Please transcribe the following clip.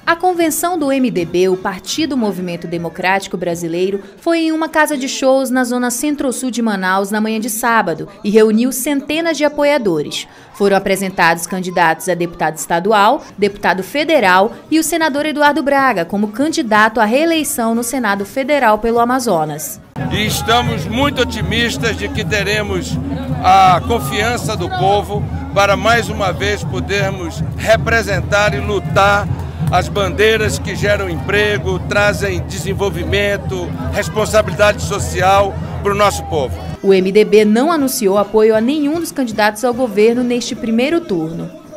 A convenção do MDB, o Partido Movimento Democrático Brasileiro, foi em uma casa de shows na zona centro-sul de Manaus na manhã de sábado e reuniu centenas de apoiadores. Foram apresentados candidatos a deputado estadual, deputado federal e o senador Eduardo Braga como candidato à reeleição no Senado Federal pelo Amazonas. E estamos muito otimistas de que teremos a confiança do povo para mais uma vez podermos representar e lutar as bandeiras que geram emprego, trazem desenvolvimento, responsabilidade social para o nosso povo. O MDB não anunciou apoio a nenhum dos candidatos ao governo neste primeiro turno.